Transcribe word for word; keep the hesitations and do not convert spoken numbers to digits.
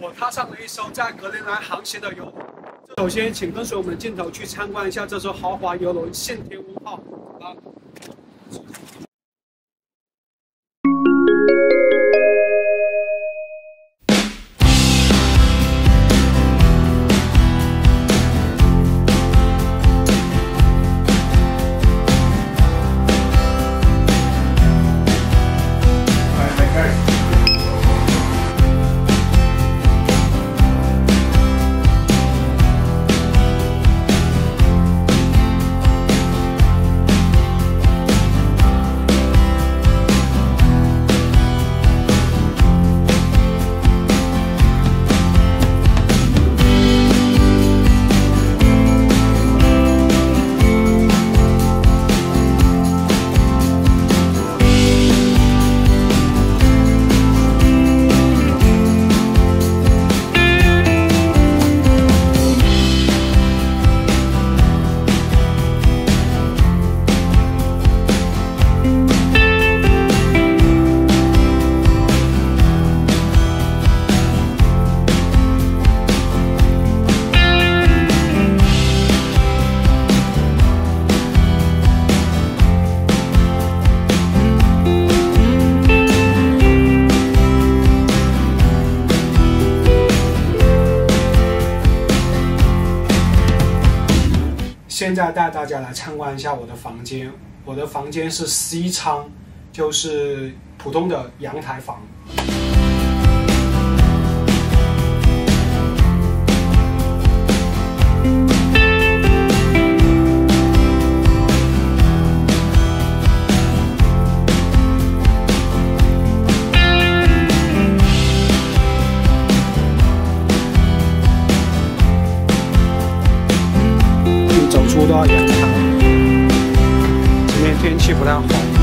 我踏上了一艘在格陵兰航行的游轮。首先，请跟随我们的镜头去参观一下这艘豪华游轮“信天翁号”啊。 现在带大家来参观一下我的房间。我的房间是 C 舱，就是普通的阳台房。走出到阳台，今天天气不太好。